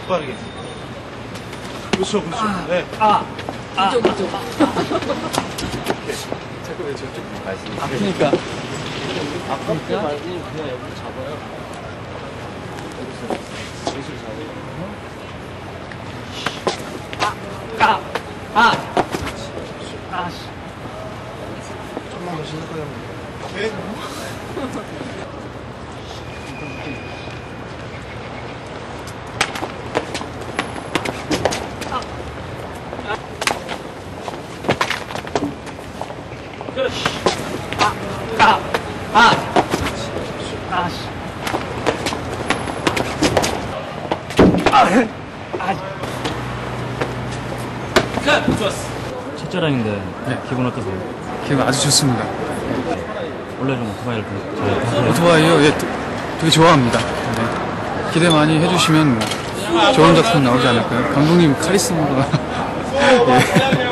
빠르게. 그렇죠, 그렇죠. 네. 이쪽. 자꾸 왜 저쪽 가시는 아프니까. 아프니까? 말고 그냥 여기서 잡아요. 여기서 여기서 잡아요. 좀만 더 시작하자면. 네. 첫째랑인데 네. 기분 어떠세요? 기분 아주 좋습니다. 원래 좀 오토바이를 잘 타세요? 오토바이요? 예, 되게 좋아합니다. 네. 기대 많이 해주시면 뭐 좋은 작품 나오지 않을까요? 감독님 카리스마가 예.